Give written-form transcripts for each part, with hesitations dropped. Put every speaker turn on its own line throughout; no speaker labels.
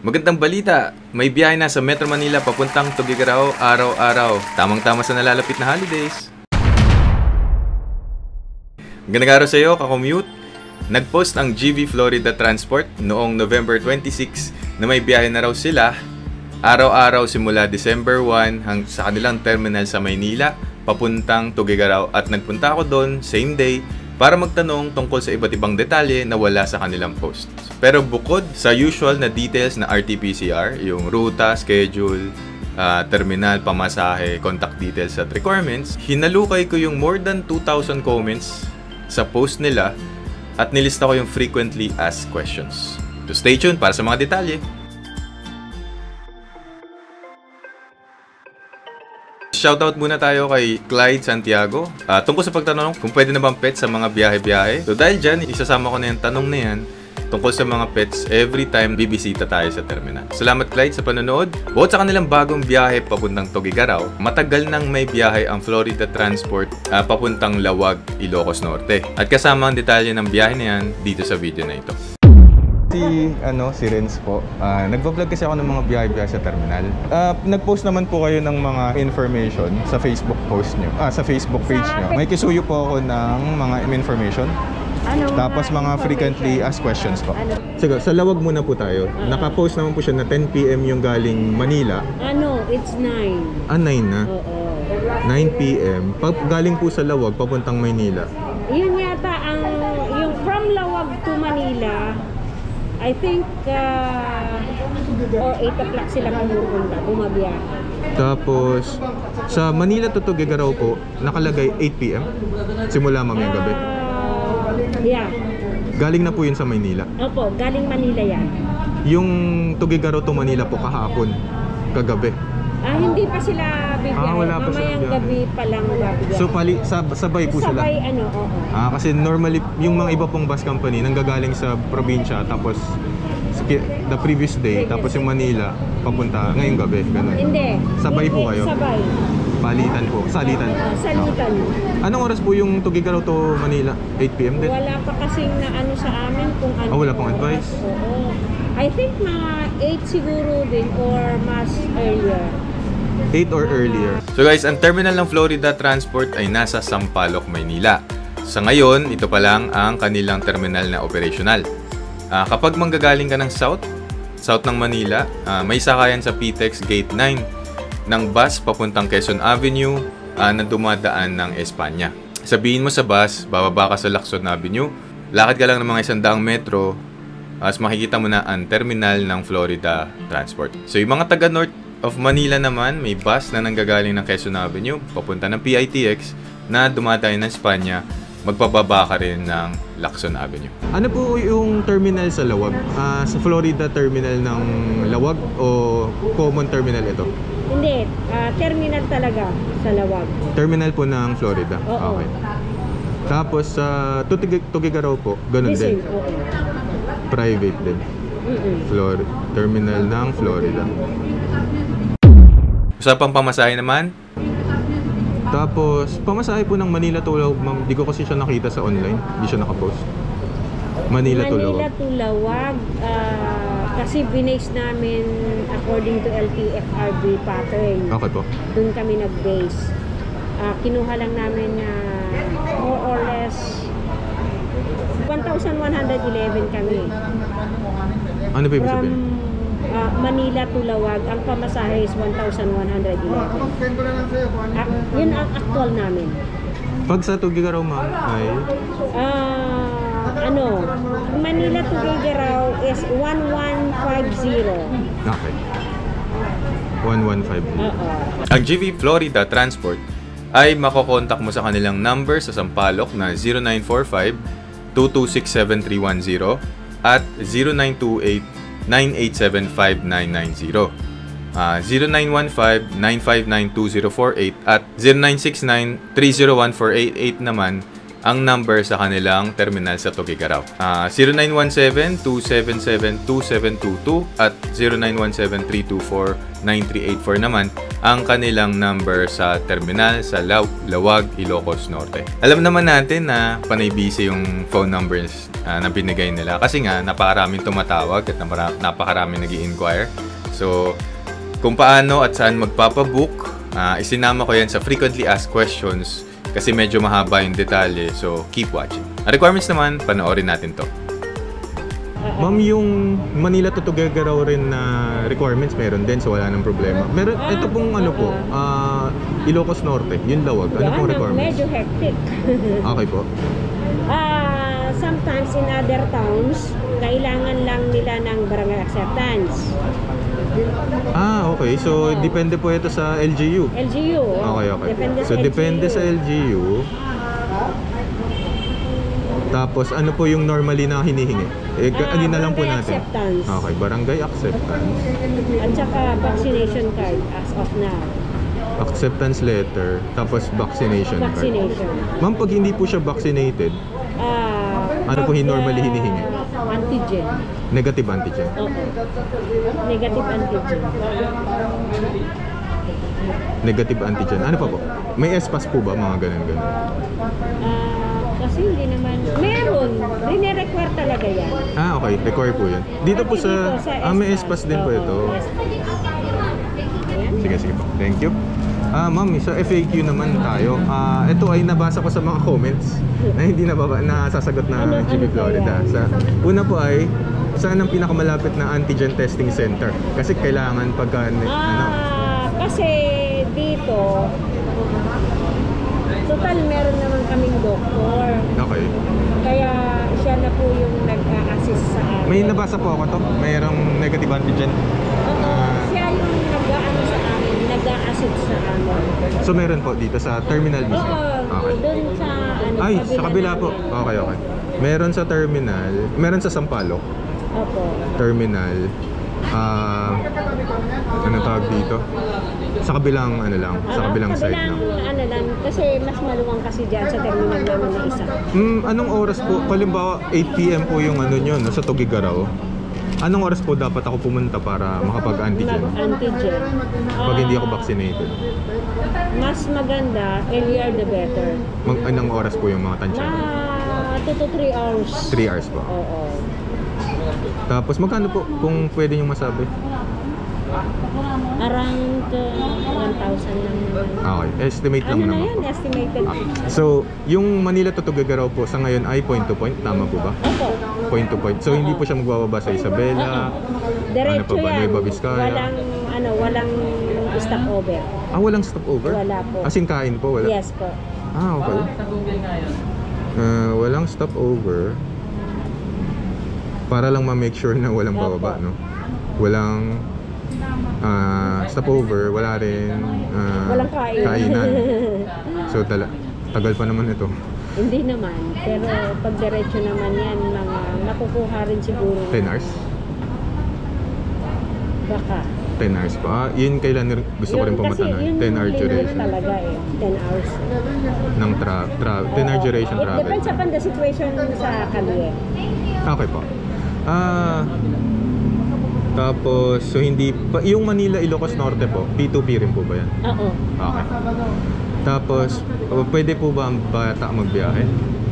Magandang balita! May biyahe na sa Metro Manila papuntang Tuguegarao araw-araw. Tamang-tama sa nalalapit na holidays. Magandang araw sa iyo, kakommute. Nag-post ang GV Florida Transport noong November 26 na may biyahe na raw sila araw-araw simula December 1 sa kanilang terminal sa Maynila papuntang Tuguegarao, at nagpunta ako doon same day para magtanong tungkol sa iba't ibang detalye na wala sa kanilang post. Pero bukod sa usual na details na RT-PCR, yung ruta, schedule, terminal, pamasahe, contact details at requirements, hinalukay ko yung more than 2,000 comments sa post nila at nilista ko yung frequently asked questions. So stay tuned para sa mga detalye. Shoutout muna tayo kay Clyde Santiago tungkol sa pagtanong kung pwede na bang pets sa mga biyahe-biyahe. So dahil dyan, isasama ko na yung tanong na yan tungkol sa mga pets every time bibisita tayo sa terminal. Salamat Clyde sa panonood. Bukod sa kanilang bagong biyahe papuntang Tuguegarao, matagal nang may biyahe ang Florida Transport papuntang Lawag, Ilocos Norte. At kasama ang detalye ng biyahe na yan dito sa video na ito. Si Renz po. Nagpa-vlog kasi ako ng mga biyahe-biyahe sa terminal. Nag-post naman po kayo ng mga information sa Facebook post nyo. Sa Facebook page nyo. May kisuyo po ako ng mga information. Tapos mga frequently asked questions po. Sige, sa Lawag muna po tayo. Naka-post naman po siya na 10 PM yung galing Manila.
It's 9.
9 na?
Oo.
9 PM. Galing po sa Lawag, papuntang Maynila.
Yun yata yung from Lawag to Manila, I think or 8 o'clock sila bumabiyahe.
Tapos sa Manila to Tuguegarao po, nakalagay 8 PM simula mamayang gabi.
Yeah.
Galing na po yun sa Maynila.
Opo, galing Manila yan.
Yung Tuguegarao to Manila po kahapon, kagabi.
Hindi pa sila bibiyahe.
Wala pa
Mamayang
sila
gabi pa lang bibiyahe.
So sabay po sila.
Sabay oo.
Kasi normally yung mga iba pong bus company nanggagaling sa probinsya, tapos the previous day, tapos yung Manila papunta ngayong gabi, ganun.
Hindi.
Sabay po kayo?
Sabay.
Palitan po, salitan.
Salitan.
Anong oras po yung Tuguegarao to Manila? 8 PM din?
Wala pa kasing na sa amin kung ano.
Wala pang advice?
Oo. I think mga 8 siguro din or mas earlier.
8 or earlier. So guys, ang terminal ng Florida Transport ay nasa Sampaloc, Maynila. Sa ngayon, ito pa lang ang kanilang terminal na operational. Kapag manggagaling ka ng south ng Manila, may sakayan sa PTEX Gate 9 ng bus papuntang Quezon Avenue na dumadaan ng Espanya. Sabihin mo sa bus, bababa ka sa Lacson Avenue, lakad ka lang ng mga 100 metro, as makikita mo na ang terminal ng Florida Transport. So yung mga taga north of Manila naman, may bus na nanggagaling ng Quezon Avenue papunta ng PITX na dumadaan ng Espanya, magpababa ka rin ng Lacson Avenue. Ano po yung terminal sa Lawag? Sa Florida terminal ng Lawag o common terminal ito?
Hindi, terminal talaga sa Lawag.
Terminal po ng Florida?
Oo.
Okay. Tapos sa Tuguegarao po, ganun din?
Oo.
Private din? Terminal ng Florida. Usapang pamasahe naman? Tapos, pamasahe po ng Manila to Lawag, ma'am. Di ko kasi siya nakita sa online. Di siya nakapost. Manila to Lawag.
Kasi binase namin according to LTFRB pattern.
Okay po.
Doon kami nag-base. Kinuha lang namin na more or less 1,111 kami.
Ano ba ibig sabihin?
Manila to Lawag, ang pamasahe is 1,111. Yun ang actual namin.
Pag sa Tuguegarao, ma'am, ay?
Manila to Tuguegarao is 1150.
Okay. 1150. Ang GV Florida Transport ay makokontak mo sa kanilang number sa Sampaloc na 0945-226-7310 at 0928-987-5990. 0915-959-2048 at 0969-301-488 naman ang number sa kanilang terminal sa Tuguegarao. 0917-277-2722 at 0917-324-9384 naman ang kanilang number sa terminal sa Lawag, Ilocos Norte. Alam naman natin na panay busy yung phone numbers na binigay nila kasi nga napakaraming tumatawag at napakaraming nag-i-inquire. So, kung paano at saan magpapabook, isinama ko yan sa frequently asked questions kasi medyo mahaba yung detalye, so keep watching. Ang requirements naman, panoorin natin to.
Ma'am, yung Manila to Tuguegarao rin na requirements meron din, so wala nang problema. Meron, ito pong ano po, Ilocos Norte, yung Lawag. Ano pong requirements?
Medyo hectic.
Okay po.
Sometimes in other towns, kailangan lang nila ng barangay acceptance.
Okay. So, depende po ito sa LGU.
LGU.
Okay. Depende sa LGU. Tapos, ano po yung normally na hinihingi? Ano na lang po
barangay
natin.
acceptance.
Okay, barangay acceptance.
At saka vaccination card as of now.
Acceptance letter, tapos vaccination card.
Vaccination.
Ma'am, pag hindi po siya vaccinated, ano po normally hinihingi?
Antigen.
Negative antigen.
Oo. Negative antigen.
Negative antigen. Ano pa po? May S-pass po ba? Mga ganun-ganun.
Kasi hindi naman, meron. Rine-require talaga yan.
Okay. Require po yan. Dito po
Pati
sa...
dito
may S-pass din po
Oo,
ito.
Ayan.
Sige po. Thank you. Ma'am, sa FAQ naman tayo. Ito ay nabasa ko sa mga comments na hindi nasasagot na
Ano
GB Florida. Una po ay, saan ang pinakamalapit na antigen testing center? Kasi kailangan pagka...
Kasi dito, total meron naman kaming doktor.
Okay.
Kaya siya na po yung nag-a-assist sa amin.
May nabasa po ako to. Mayroong negative antigen.
Siya yung nag-a-assist sa amin.
So meron po dito sa terminal mismo? Okay.
Doon sa
Sa kabila po. Okay. Meron sa terminal, meron sa Sampaloc.
Opo.
Terminal. Ano tawag dito? Sa kabilang sa kabilang side lang.
Kasi mas maluwang kasi diyan sa terminal namin na isa.
Anong oras po? Halimbawa 8 PM po yung nyo, no, sa Tuguegarao. Anong oras po dapat ako pumunta para makapag-antigen?
Mag-antigen.
Pag hindi ako vaccinated.
Mas maganda, earlier the better.
Anong oras po yung mga tansya?
2 to 3 hours.
3 hours po.
Oo.
Tapos magkano po kung pwede nyo masabi?
Around 1,000 lang naman.
Okay, estimate lang
Ano na
naman
yan?
po.
Estimated.
So, yung Manila to Tuguegarao po sa ngayon ay point to point, tama po ba?
Opo.
Point to point. So, hindi po siya magbababa sa Isabela.
Diretso
pa ba?
yan.
Nueva Vizcaya?
Walang stopover.
Walang stopover?
Wala po.
As in kain po? Wala?
Yes po.
Okay. Walang stopover. Para lang ma-make sure na walang bababa, no? Walang stopover, wala rin
Walang
kainan. So, tagal pa naman ito.
Hindi naman. Pero pag diretso naman yan, mga nakukuha rin siguro.
10 hours?
Baka.
10 hours pa. Yun kailan gusto ko rin pumunta na. 10 hour duration.
talaga 10 hours.
Ng 10 hour duration
It
travel.
depends upon the situation sa kalye.
Okay po. Tapos, so hindi pa, yung Manila Ilocos Norte po, P2P rin po ba yan?
Oo.
Okay. Tapos, pwede po ba ang bata magbiyahe?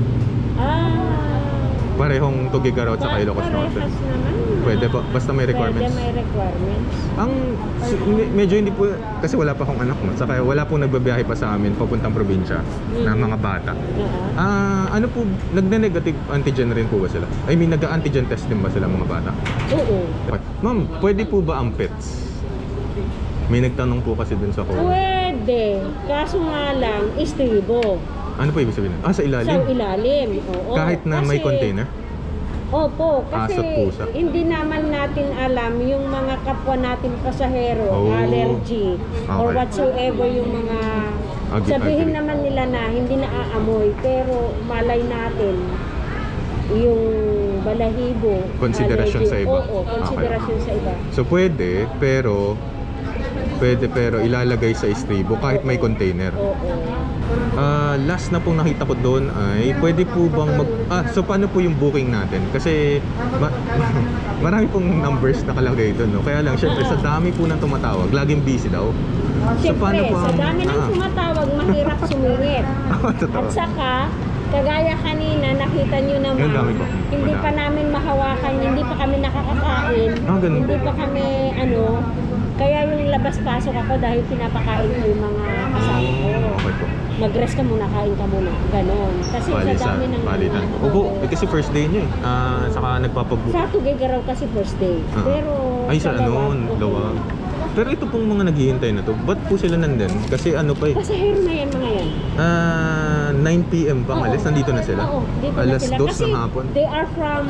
Parehong Tuguegarao at saka Ilocos Norte?
Parehas naman.
Pwede po, basta may requirements.
Pwede may requirements.
Medyo hindi po, kasi wala pa akong anak mo, saka wala pong nagbabiyahe pa sa amin papuntang probinsya na mga bata. Ano po, nagne-negative antigen rin po ba sila? I mean, nag-antigen test din ba sila mga bata?
Oo.
Okay. Ma'am, pwede po ba ang pets? May nagtanong po kasi dun sa comment.
Pwede. Kaso nga lang, istribo.
Ano po ibig sabihin? Sa ilalim?
Sa ilalim. Oo.
Kahit na may container?
Opo, kasi
Aso't pusa.
hindi naman natin alam yung mga kapwa natin pasahero, allergy, or
Okay.
whatsoever yung mga sabihin naman nila na hindi naaamoy, pero malay natin yung balahibo,
Konsiderasyon
allergy.
sa iba.
Oo, konsiderasyon sa iba.
So pwede pero ilalagay sa istribo kahit may container.
Oo.
Last na pong nakita ko doon ay pwede po bang so paano po yung booking natin? Kasi marami pong numbers nakalagay doon, no? Kaya lang syempre sa dami po ng tumatawag, laging busy daw.
Siyempre, sa
ang-
dami ng tumatawag, mahirap sumingit.
Totoo.
At saka, kagaya kanina, nakita nyo naman,
Yung dami ko.
hindi
Wala.
pa namin mahawakan, hindi pa kami nakakakain,
Ganun
hindi
po.
pa kami, kaya yung labas-pasok ako dahil pinapakain ko yung mga kasama ko.
Okay po.
Mag-rest ka muna, kain ka muna. Ganon. Kasi sa dami ng...
Palitan. Opo, kasi first day nyo eh. Saka nagpapabook.
Sa Tuguegarao kasi first day. Pero...
Ay, sa
Lawag, okay.
Lawag. Pero ito pong mga naghihintay na to, ba't po sila nandun? Kasi ano pa eh.
Pasahero na yan mga yan.
9 p.m. pa alis, nandito na sila.
Oo, dito na
Alas
sila.
2
Kasi
ng hapon.
they are from,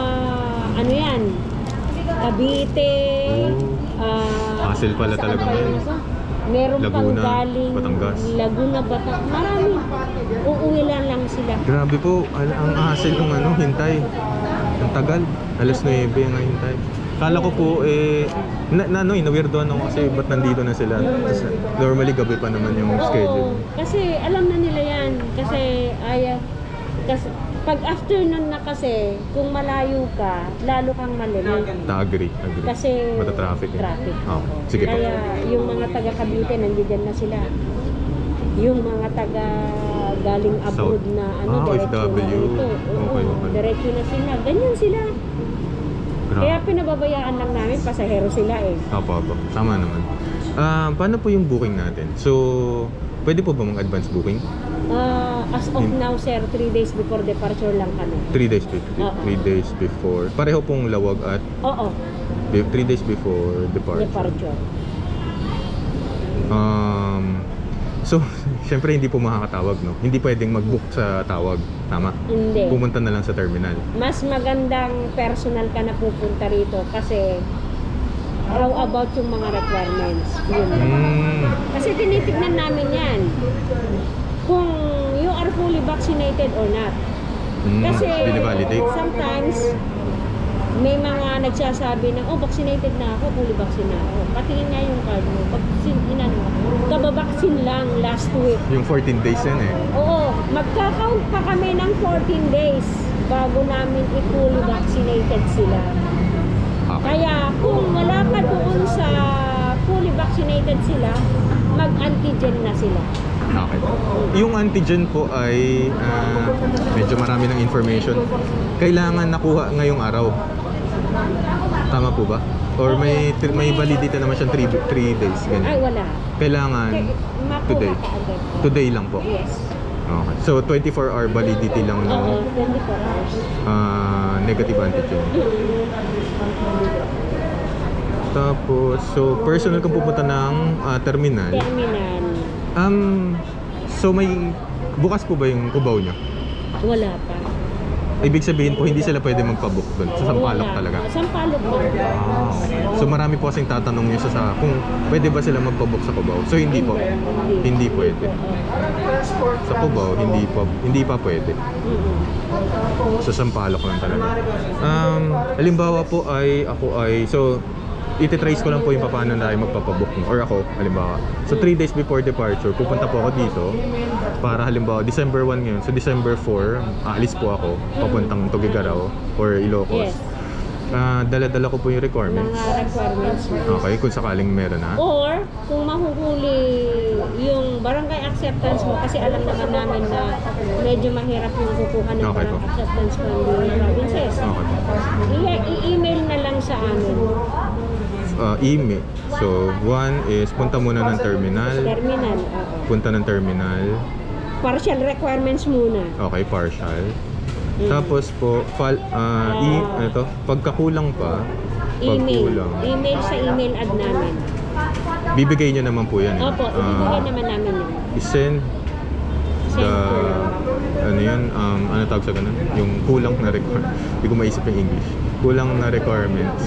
Cavite,
Hassle pala
saan
talaga
pa yun
ngayon.
isa? Meron pang
Laguna,
galing
Batangas.
Laguna, Batangas. Marami. Uuwi lang sila.
Grabe po, ang hassle ng hintay. Ang tagal. Alas 9 nga hintay. Kala ko po na-weirdoan ako kasi ba't nandito na sila. Kasi normally gabi pa naman yung schedule.
Kasi alam na nila yan. Kasi kasi pag afternoon na kasi, kung malayo ka, lalo kang malilate.
Agree.
Kasi
Mata-traffic eh.
traffic.
Oh, sige po.
Kaya yung mga taga Cavite, nandiyan na sila. Yung mga taga galing abroad
South.
na diretso
OFW.
na ito.
Okay.
Diretso na sila. Ganyan sila.
Grabe.
Kaya pinababayaan lang namin, pasahero sila eh.
Opo. Tama naman. Paano po yung booking natin? So, pwede po ba mag-advance booking?
As of now, sir, 3 days before departure lang kami.
3 days
Oo.
3 days before. Pareho pong Lawag at
Oo,
3 days before departure.
departure.
So, syempre hindi po makakatawag, no? Hindi pwedeng mag-book sa tawag. Tama?
Hindi.
Pumunta na lang sa terminal.
Mas magandang personal ka na pupunta rito kasi how about yung mga requirements? Yun. Kasi tinitignan namin yan. Kung you are fully vaccinated or not. Kasi
Binivalidate.
sometimes may mga nagsasabi na, vaccinated na ako, fully vaccinated na ako. Patingin nga yung card mo. Kababaksin lang last week.
Yung 14 days yan eh.
Oo, magka-count pa kami ng 14 days bago namin i-fully vaccinated sila.
Okay.
Kaya kung wala ka doon sa fully vaccinated sila, mag-antigen na sila.
Okay. Yung antigen po ay medyo marami ng information. Kailangan nakuha ngayong araw. Tama po ba? Or may validity naman siyang 3 days.
Ay,
Ganyan.
wala.
Kailangan
Makuha
today.
ka agad.
Today lang po.
Yes.
Okay. So 24-hour validity lang ng
Oo, 24 hours.
negative antigen. Tapos, so personal kang pupunta ng terminal.
Terminal.
So may bukas po ba yung kubaw niyo?
Wala pa.
Ibig sabihin po hindi sila pwede magpa-book doon sa Sampaloc
Wala.
talaga.
Sampaloc lang.
Okay. So marami po kasing tatanong niyo sa kung pwede ba sila magpa-book sa Cubao. So hindi po. Hindi pwede. Sa Cubao hindi pa pwede. Sa Sampaloc lang talaga. Halimbawa po so iti-trace ko lang po yung paano na tayo magpapabook or ako, halimbawa. So 3 days before departure, pupunta po ako dito para halimbawa December 1 ngayon. So December 4, aalis po ako papuntang Tuguegarao or Ilocos.
Yes.
Dala-dala ko po yung requirements.
Mga requirements mo.
Okay, kung sakaling meron na.
Or, kung mahuhuli yung barangay acceptance mo, kasi alam naman namin na medyo mahirap yung kukuha ng
Okay po.
barangay acceptance from the provinces.
Okay.
I-email na lang sa amin.
Email. So, one is punta muna ng terminal.
Terminal, oo.
Punta ng terminal.
Partial requirements muna.
Okay, partial. Tapos po, pagkakulang pa,
Email.
pagkulang,
Email sa email ad namin.
bibigay nyo naman po yan.
Opo, ibibigay naman namin yun.
I-send
Send
the,
ko lang.
ano tawag sa ganun? Yung kulang na requirements. Hindi ko maisip yung English. Kulang na requirements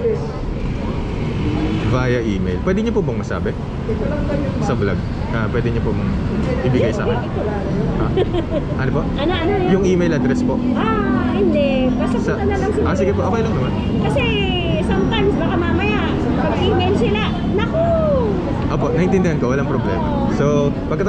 via email. Pwede nyo po bang masabi? Sa vlog. Pwede nyo po bang ibigay sa akin? Ha? Ano po?
Ano yan?
Yung email address po.
Hindi. Basta punta na lang sila.
Sige po, okay lang naman.
Kasi sometimes baka mamaya pag email sila, naku!
Opo, naintindihan ko, walang problema. So,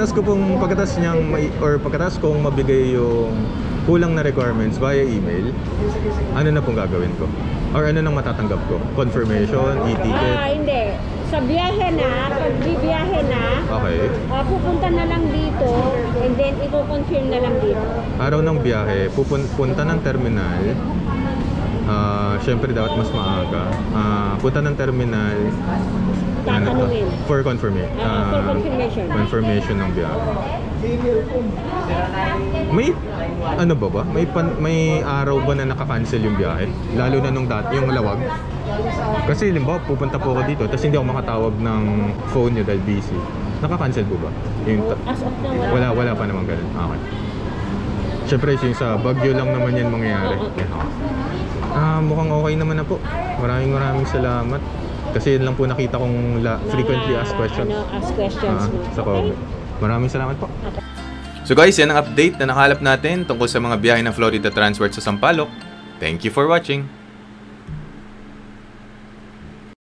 pagkatapos kong mabigay yung kulang na requirements via email, ano na pong gagawin ko? Or ano nang matatanggap ko? Confirmation, e-ticket?
Hindi. Sa biyahe na, pag bibiyahe na,
Okay.
pupunta na lang dito, and then i-confirm na lang dito.
Araw ng biyahe, punta ng terminal. Syempre dapat mas maaga. Punta ng terminal.
Tatanungin.
For confirmation.
For confirmation.
Confirmation ng biyahe. May ano ba? May araw ba na naka-cancel yung biyahe? Lalo na nung dati yung lawag. Kasi limbawa pupunta po ako dito tapos hindi ako makatawag ng phone niyo dahil busy. Naka-cancel po ba?
As of now,
Wala pa naman ganun. Okay. Syempre yung sa Baguio lang naman yan mangyayari. Mukhang okay naman na po. Maraming salamat. Kasi yun lang po nakita kong frequently asked questions.
Ask questions mo.
Sa comment. Maraming salamat po.
So guys, yan ang update na nakalap natin tungkol sa mga biyahe ng Florida Transworld sa Sampaloc. Thank you for watching!